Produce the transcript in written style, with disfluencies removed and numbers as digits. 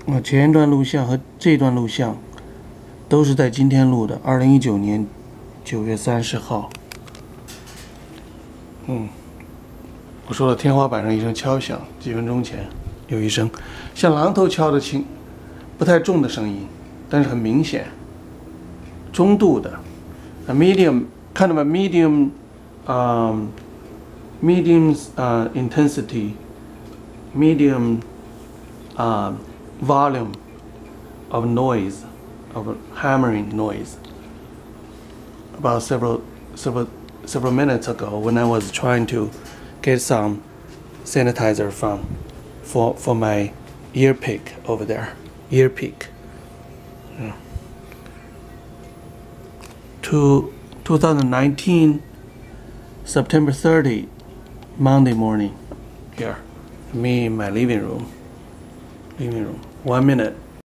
前一段录像和这段录像都是在今天录的，2019年9月30号。我说了，天花板上一声敲响，几分钟前有一声像榔头敲的轻、不太重的声音，但是很明显，中度的 medium kind of a medium intensity, medium volume of noise, of hammering noise. About several minutes ago, when I was trying to get some sanitizer for my ear pick over there, ear pick. 2019 September 30, Monday morning, here, me in my living room. 1 minute.